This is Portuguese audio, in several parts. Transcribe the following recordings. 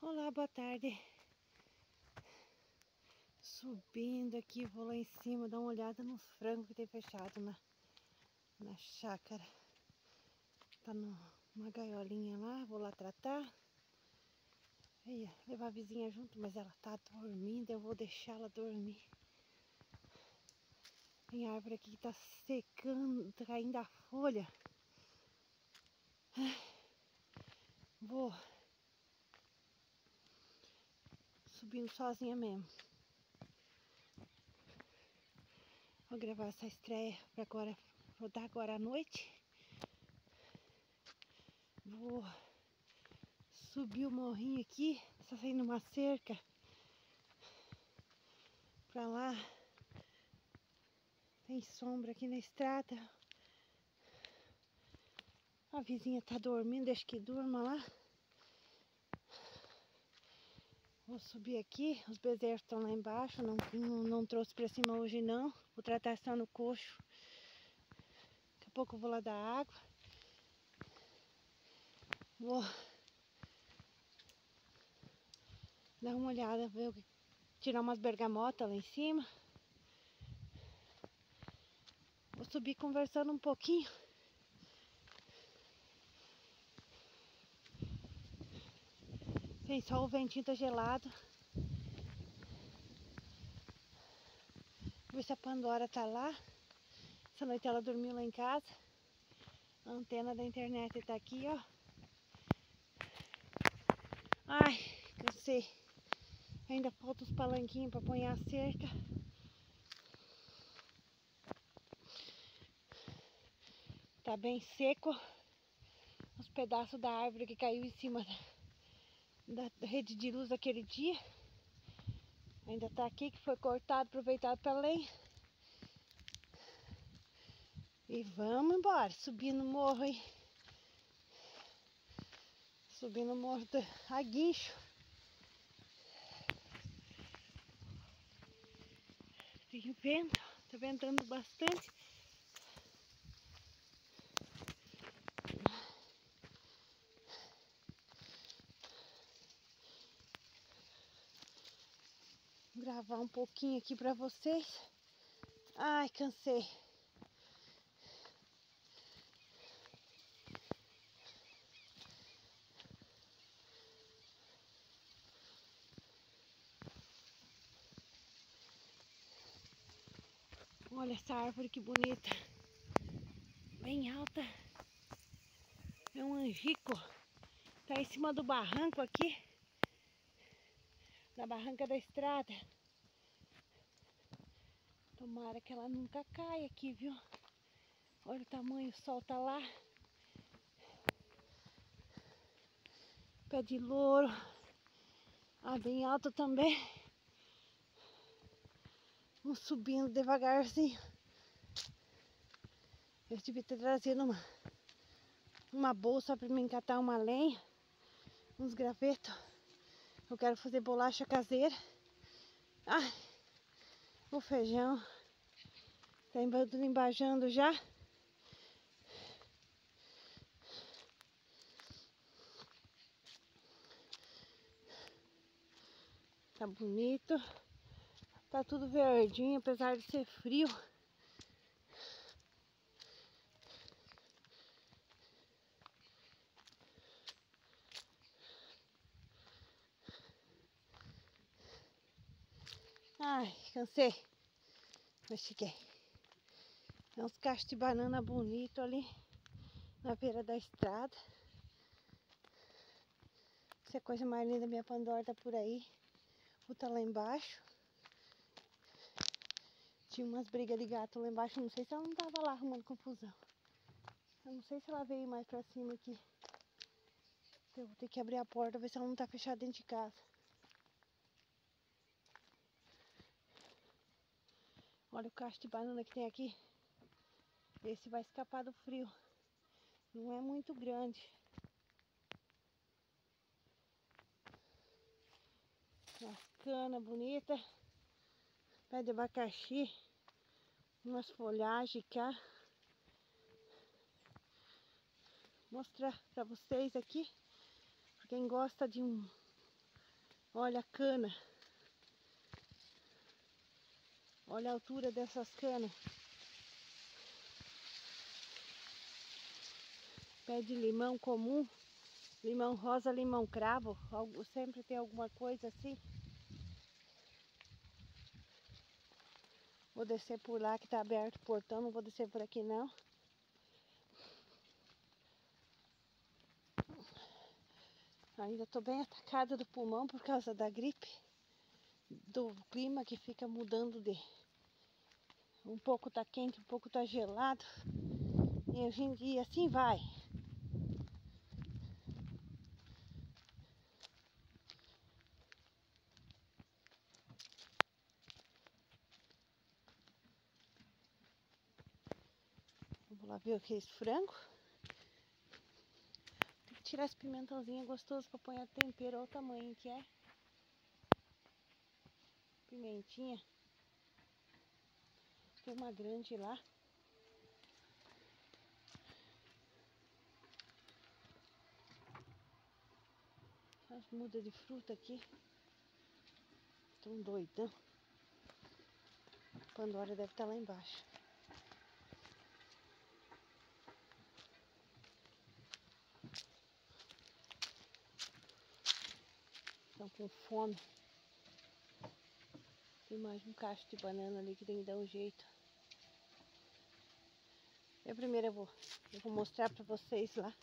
Olá, boa tarde. Subindo aqui, vou lá em cima dar uma olhada nos frangos que tem fechado na chácara. Tá numa gaiolinha lá, vou lá tratar. Ia levar a vizinha junto, mas ela tá dormindo, eu vou deixar ela dormir. Tem árvore aqui que tá secando, tá caindo a folha. Vou subindo sozinha mesmo. Vou gravar essa estreia pra agora, rodar agora à noite. Vou subir o morrinho aqui, tá saindo uma cerca pra lá. Tem sombra aqui na estrada. A vizinha tá dormindo, deixa que durma lá. Vou subir aqui, os bezerros estão lá embaixo, não trouxe pra cima hoje não. Vou tratar só no coxo. Daqui a pouco eu vou lá dar água. Vou dar uma olhada, tirar umas bergamotas lá em cima. Vou subir conversando um pouquinho. Tem só o ventinho tá gelado. Vou ver se a Pandora tá lá. Essa noite ela dormiu lá em casa. A antena da internet tá aqui, ó. Ai, cansei. Ainda falta os palanquinhos para pôr a cerca. Tá bem seco. Os pedaços da árvore que caiu em cima da rede de luz aquele dia. Ainda tá aqui, que foi cortado, aproveitado para lenha. E vamos embora, subindo o morro aí. Subindo o morro a guincho. Tem vento, tá ventando bastante. Vou gravar um pouquinho aqui pra vocês. Ai, cansei. Olha essa árvore que bonita. Bem alta. É um angico. Tá em cima do barranco aqui. Na barranca da estrada. Tomara que ela nunca caia aqui, viu? Olha o tamanho, o sol tá lá. Pé de louro. Ah, bem alto também. Vamos subindo devagarzinho. Eu devia ter trazido uma bolsa para me encatar uma lenha. Uns gravetos. Eu quero fazer bolacha caseira. Ai, o feijão. Tá tudo embajando já. Tá bonito. Tá tudo verdinho, apesar de ser frio. Ai, cansei. Mas cheguei. Tem uns cachos de banana bonito ali na beira da estrada. Essa coisa mais linda, minha Pandora tá por aí. Vou tá lá embaixo. Tinha umas brigas de gato lá embaixo. Não sei se ela não tava lá arrumando confusão. Eu não sei se ela veio mais pra cima aqui. Eu vou ter que abrir a porta, ver se ela não tá fechada dentro de casa. Olha o cacho de banana que tem aqui. Esse vai escapar do frio. Não é muito grande. Uma cana bonita. Pé de abacaxi. Umas folhagens cá. Vou mostrar pra vocês aqui. Pra quem gosta de um Olha a cana. Olha a altura dessas canas. Pé de limão comum. Limão rosa, limão cravo. Sempre tem alguma coisa assim. Vou descer por lá que tá aberto o portão. Não vou descer por aqui não. Ainda tô bem atacada do pulmão por causa da gripe. Do clima que fica mudando de... Um pouco tá quente, um pouco tá gelado. E assim vai. Vamos lá ver aqueles frangos. Tem que tirar esse pimentãozinho gostoso pra pôr a tempero. Olha o tamanho que é. Pimentinha. Tem uma grande lá. As mudas de fruta aqui. Estão doidão. Pandora deve estar lá embaixo. Estão com fome. Tem mais um cacho de banana ali que tem que dar um jeito. Primeiro eu vou mostrar pra vocês lá.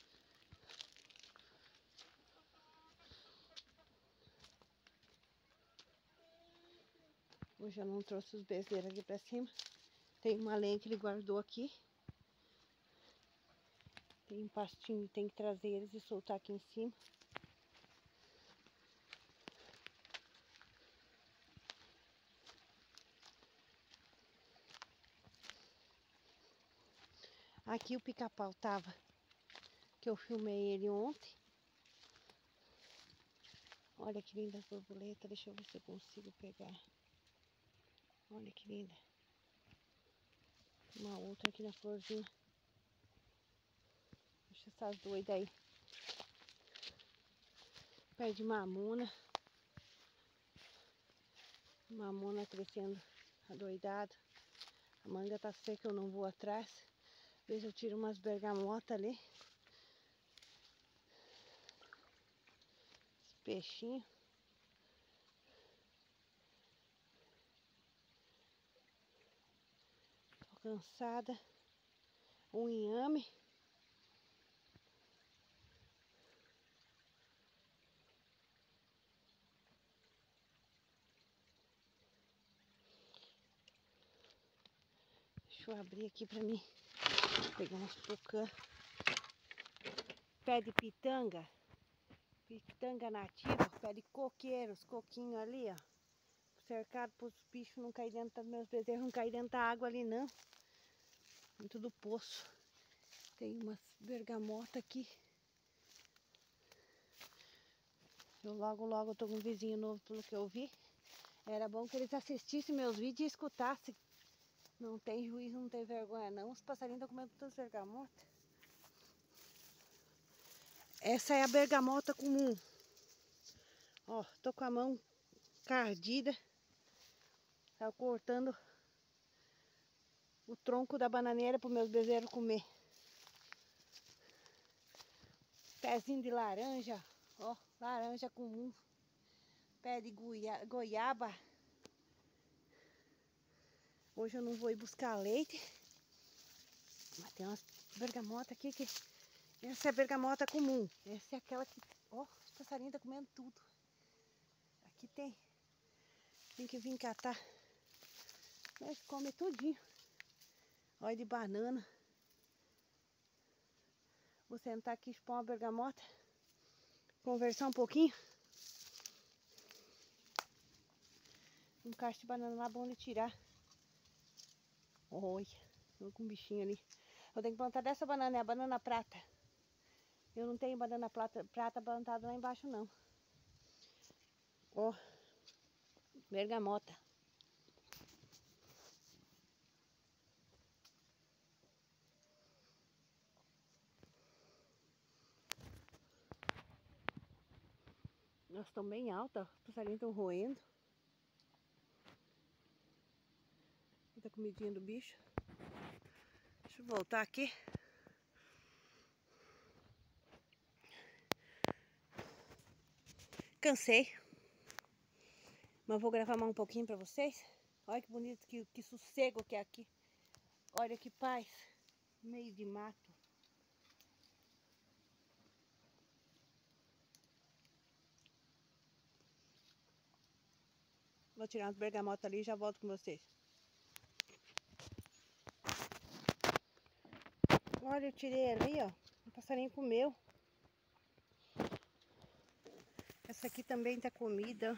Hoje eu não trouxe os bezerros aqui pra cima. Tem uma lenha que ele guardou aqui. Tem um pastinho, tem que trazer eles e soltar aqui em cima. Aqui o pica-pau tava, que eu filmei ele ontem. Olha que linda a borboleta, deixa eu ver se eu consigo pegar. Olha que linda. Uma outra aqui na florzinha. Deixa essas doidas aí. Pé de mamona. Mamona crescendo adoidado. A manga tá seca, eu não vou atrás. Às vezes eu tiro umas bergamotas ali. Esse peixinho. Tô cansada. Um inhame. Deixa eu abrir aqui pra mim pegar umas pucã. Pé de pitanga. Pitanga nativa. Pé de coqueiro. Os coquinhos ali, ó. Cercado para os bichos não caírem dentro, meus bezerros não caírem dentro da água ali não. Dentro do poço. Tem umas bergamotas aqui. Eu logo tô com um vizinho novo, pelo que eu vi. Era bom que eles assistissem meus vídeos e escutassem. Não tem juízo, não tem vergonha não. Os passarinhos estão comendo todas as bergamotas. Essa é a bergamota comum. Ó, tô com a mão cardida. Tá cortando o tronco da bananeira para os meus bezerros comer. Pezinho de laranja, ó, laranja comum. Pé de goiaba. Hoje eu não vou ir buscar leite. Mas tem umas bergamotas aqui que... Essa é a bergamota comum. Essa é aquela que... Ó, os passarinhos estão comendo tudo. Aqui tem... Tem que vir catar. Mas come tudinho. Olha de banana. Vou sentar aqui, expor uma bergamota. Conversar um pouquinho. Um cacho de banana lá bom de tirar. Olha, tô com um bichinho ali. Eu tenho que plantar dessa banana, é a banana prata. Eu não tenho banana prata plantada lá embaixo não. Ó, bergamota. Elas estão bem altas, ó. Os passarinhos estão roendo. Muita comidinha do bicho. Deixa eu voltar aqui. Cansei. Mas vou gravar mais um pouquinho pra vocês. Olha que bonito, que sossego que é aqui. Olha que paz. Meio de mato. Vou tirar uns bergamotas ali e já volto com vocês. Olha, eu tirei ali, ó. O passarinho comeu. Essa aqui também tá comida.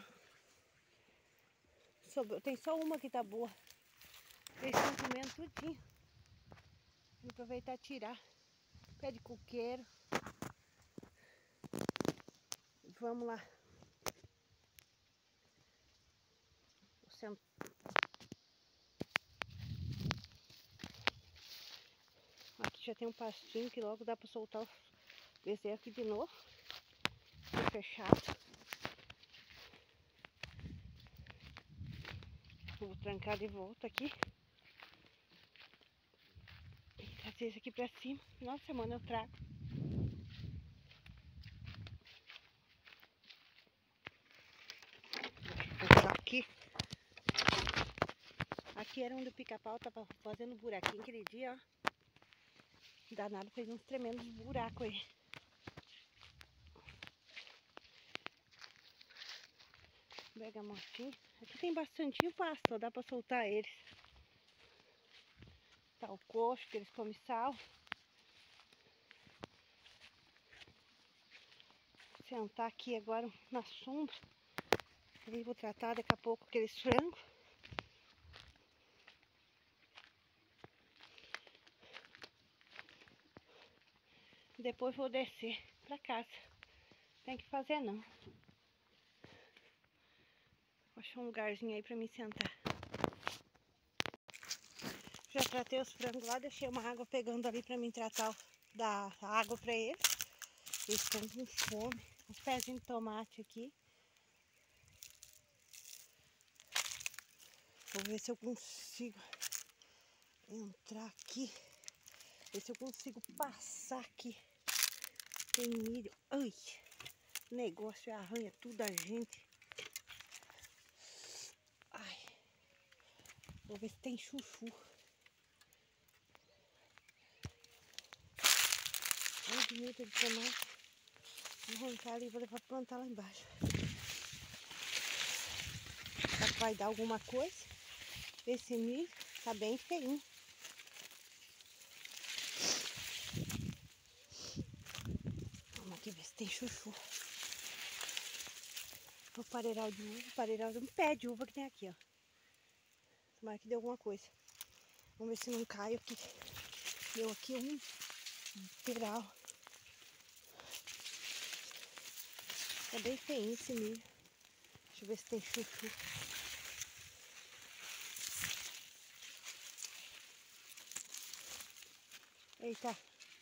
Tem só uma que tá boa. Eles estão comendo tudinho. Vou aproveitar e tirar. Pé de coqueiro. Vamos lá. Aqui já tem um pastinho que logo dá pra soltar os bezerros aqui de novo. Tá fechado. Vou trancar de volta aqui. E trazer isso aqui pra cima. Final de semana eu trago. Vou fechar aqui. Aqui era onde o pica-pau tava fazendo buraquinho aquele dia, ó. Danado, fez uns tremendos buracos aí. Bergamotinho. Aqui tem bastante pasto, dá pra soltar eles. Tá o coxo, que eles comem sal. Vou sentar aqui agora na sombra. Ali vou tratar daqui a pouco aqueles frangos. Depois vou descer pra casa. Tem que fazer não. Vou achar um lugarzinho aí pra me sentar. Já tratei os frangos lá, deixei uma água pegando ali pra mim tratar, dar água pra eles. Eles estão com fome. Uns pezinhos de tomate aqui. Vou ver se eu consigo entrar aqui. Ver se eu consigo passar aqui. Tem milho. Ai, o negócio arranha tudo a gente. Ai. Vou ver se tem chuchu. Olha que milho de tomate. Vou arrancar ali e vou levar pra plantar lá embaixo. Será que vai dar alguma coisa? Esse milho tá bem feinho. Vamos aqui ver se tem chuchu. O pareiral de uva, um pé de uva que tem aqui, ó. Tomara que dê alguma coisa. Vamos ver se não cai aqui. Deu aqui um peral. Tá bem feinho esse milho. Deixa eu ver se tem chuchu. Eita.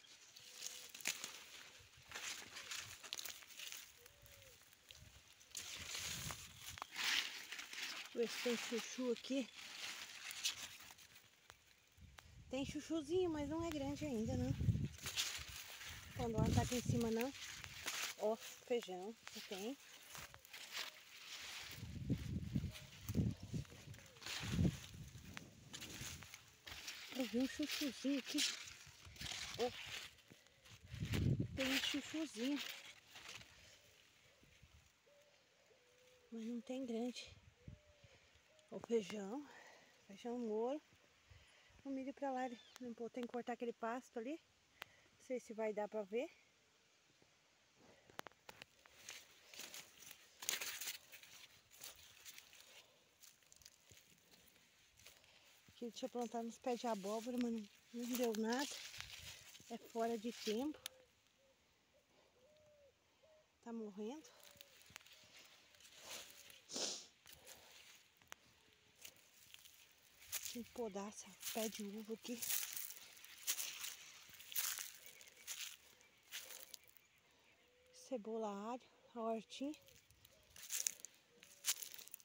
Ver se tem chuchu aqui. Tem chuchuzinho, mas não é grande ainda, não. Quando ela tá aqui em cima, não. Ó, feijão, que tem. Eu vi um chuchuzinho aqui. Ó, tem um chuchuzinho. Mas não tem grande. O feijão moro. O milho pra lá, tem que cortar aquele pasto ali. Não sei se vai dar pra ver. Aqui eu tinha plantado uns pés de abóbora, mas não deu nada. É fora de tempo. Tá morrendo. Tem que podar esse pé de uva aqui. Cebola, alho, a hortinha.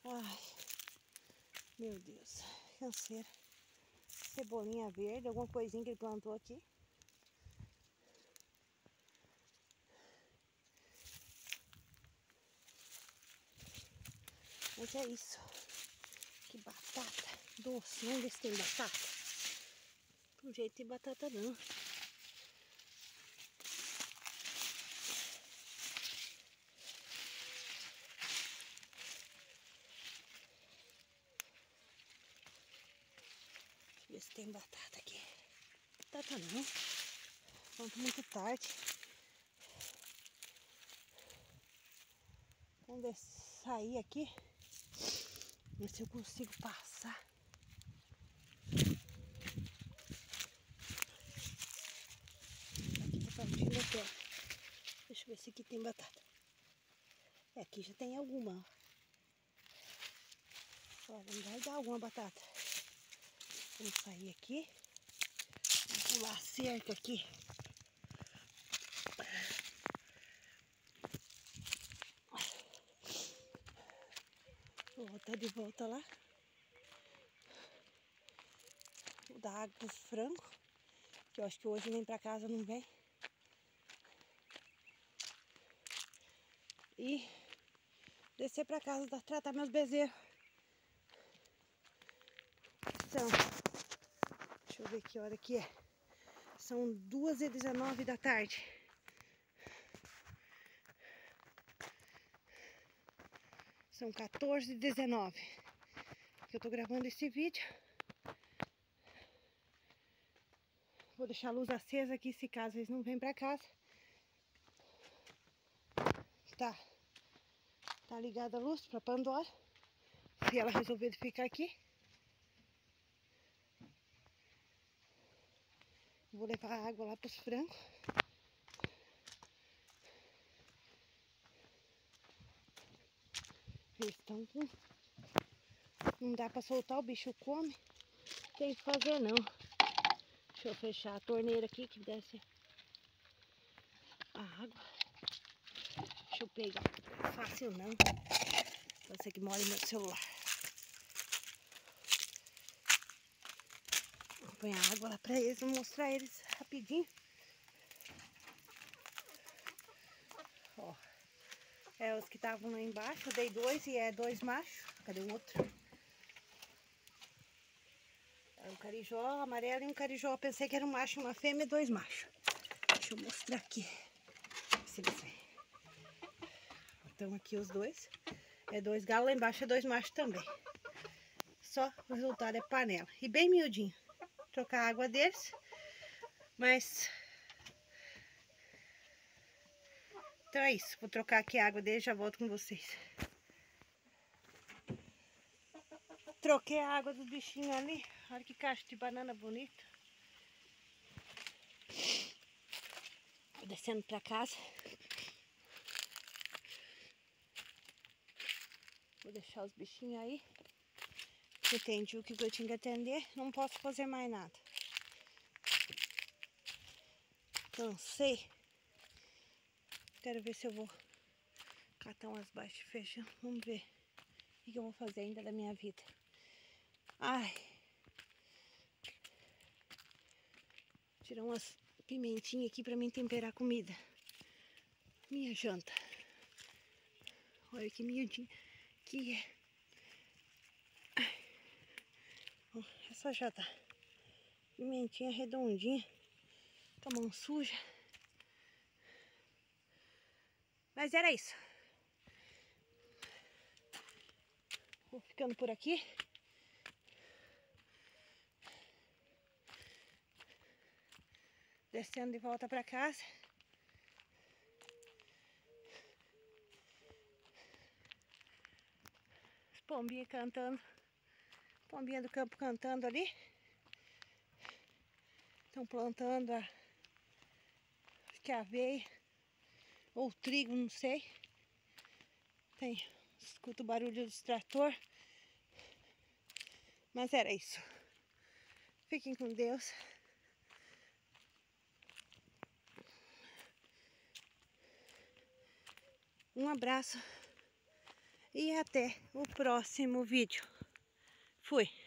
Ai, meu Deus, canseira. Cebolinha verde, alguma coisinha que ele plantou aqui. Mas é isso. Que batata doce. Vamos ver se tem batata. Por jeito tem batata não. Deixa eu ver se tem batata aqui. Batata não. Pronto, muito tarde. Vamos sair aqui. Ver se eu consigo passar. Aqui tá pertinho da terra. Deixa eu ver se aqui tem batata. É, aqui já tem alguma. Ó, vai dar alguma batata. Vamos sair aqui. Vamos pular a cerca aqui. Vou voltar de volta lá. Vou dar água para os frangos. Que eu acho que hoje nem para casa não vem. E descer para casa tratar meus bezerros. Então, deixa eu ver que hora que é. São 2h19 da tarde. São 14h19 que eu tô gravando esse vídeo. Vou deixar a luz acesa aqui se caso eles não vêm pra casa. Tá ligada a luz pra Pandora. Se ela resolver ficar aqui. Vou levar a água lá pros frangos. Eles estão com... Não dá pra soltar, o bicho come. Tem que fazer não. Deixa eu fechar a torneira aqui que desce a água. Deixa eu pegar. Não é fácil não. Você que mora no meu celular. Vou pôr a água lá pra eles, vou mostrar eles rapidinho. Ó. É os que estavam lá embaixo, eu dei 2 e é 2 machos. Cadê o outro? É um carijó amarelo e um carijó. Eu pensei que era um macho e uma fêmea e 2 machos. Deixa eu mostrar aqui. Se eles vêm. Então aqui os dois. É 2 galos, lá embaixo é 2 machos também. Só o resultado é panela. E bem miudinho. Trocar a água deles. Mas... Então é isso. Vou trocar aqui a água deles e já volto com vocês. Troquei a água dos bichinhos ali. Olha que caixa de banana bonita. Vou descendo pra casa. Vou deixar os bichinhos aí. Entendi o que eu tinha que atender. Não posso fazer mais nada. Cansei. Quero ver se eu vou catar umas baixas de feijão. Vamos ver o que eu vou fazer ainda da minha vida. Ai. Tirar umas pimentinhas aqui pra mim temperar a comida. Minha janta. Olha que miudinho que é. Essa já tá. Pimentinha redondinha. Com a mão suja. Mas era isso. Vou ficando por aqui. Descendo de volta pra casa. As pombinhas cantando. Pombinha do campo cantando ali. Estão plantando a aveia. Ou trigo, não sei. Escuto o barulho do trator. Mas era isso. Fiquem com Deus. Um abraço e até o próximo vídeo. Fui!